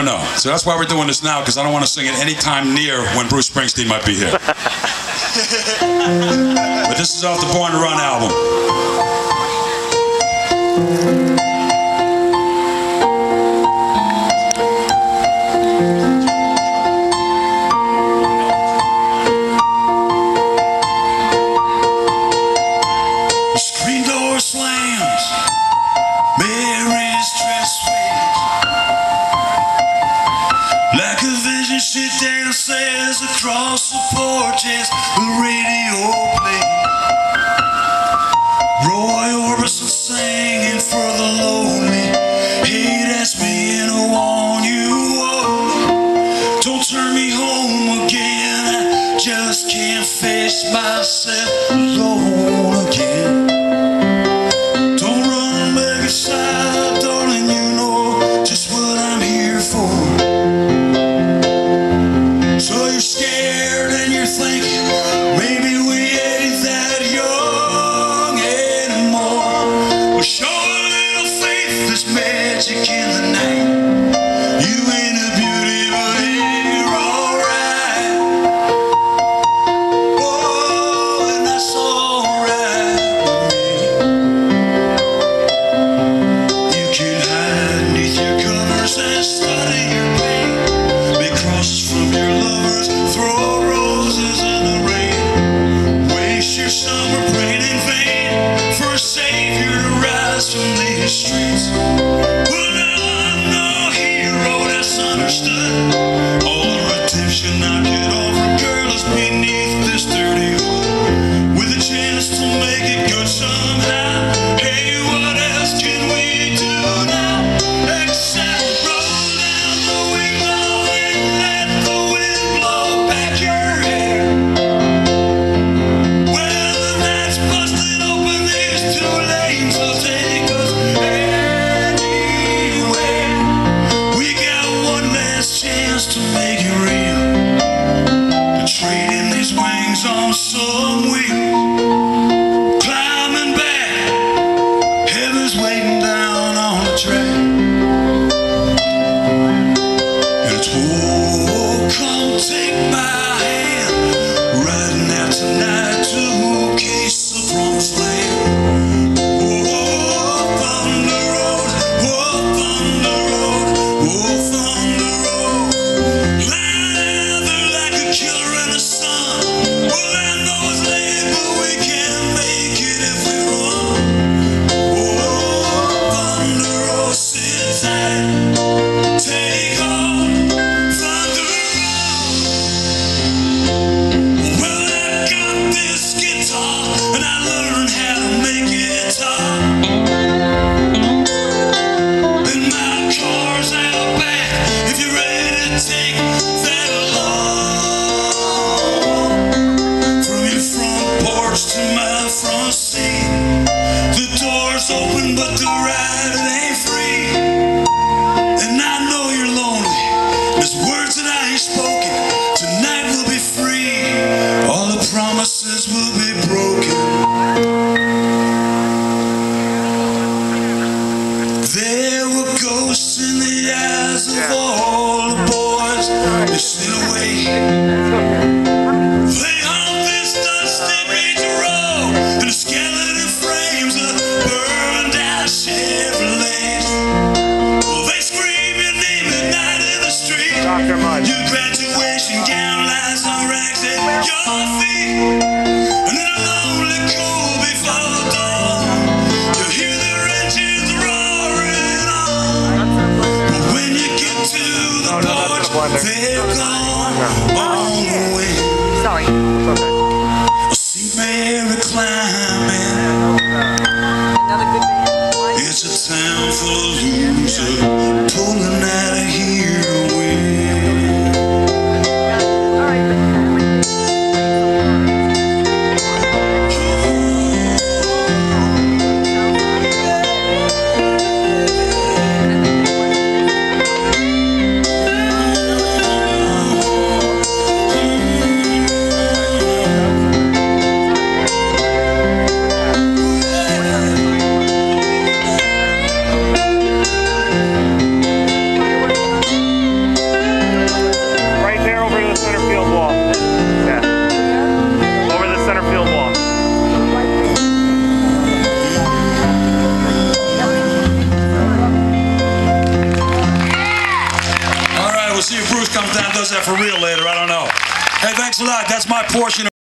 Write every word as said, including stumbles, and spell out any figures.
know. So that's why we're doing this now, because I don't want to sing it any time near when Bruce Springsteen might be here. But this is off the Born to Run album. The screen door slams, Mary's dress waves. Like a vision she dances across the porch as the radio plays. Roy Orbison singing for the lonely. Hey, that's me and I want you all. Don't turn me home again, I just can't face myself alone again. Don't run back inside, darling, you know just what I'm here for. So you're scared and you're thinking maybe we ain't that young anymore. Well, show a little faith, there's magic in the night. You ain't a beauty, but you're alright. Oh, and that's alright with me. You can hide beneath your covers and study your pain. Make crosses from your lovers, throw roses in the rain. Waste your summer praying in vain for a savior to rise from these streets. Well, now I'm no hero that's understood. All the redemption I get over, girl, is beneath this dirty hood. With a chance to make it good somehow. Hey, what else can we do now except roll down the window and let the wind blow back your hair? Well, the night's busted open, these two lanes will take us anywhere. We got one last chance to make it real, to trade in these wings on some wheels. Climbing back, heaven's waiting down on the track. And it's, oh, come take my hand, riding out tonight to Case the Promised Land. Oh, Thunder Road, oh, Thunder Road, oh, Thunder Road. Lying out there like a killer in the sun. Well, I know it's late, but we can make it if we run. Oh, Thunder Road, sit tight, take on Thunder Road. Well, I got this guitar and I learned how to make it talk. And my car's out back if you're ready to take that along. From your front porch to my front seat, the door's open but the ride it ain't free. And I know you're lonely, there's words that I ain't spoken. Tonight we'll be free, all the promises will be broken. There were ghosts in the eyes of all the boys that slid away. They haunt this dusty major road and the skeleton frames of burned out Chevrolets. Well, they scream your name at night in the street. Doctor Mud. Your graduation gown lies on racks at your feet. And in a lonely cool before dawn, you hear their engines roaring on. But when you get to the No, no, that's porch, the blender. they're gone on the way. Sorry. It's okay. I see Mary climbing. Another good band. It's a town full of losers pulling out of here away. All right. we'll see if Bruce comes down and does that for real later. I don't know. Hey, thanks a lot. That's my portion of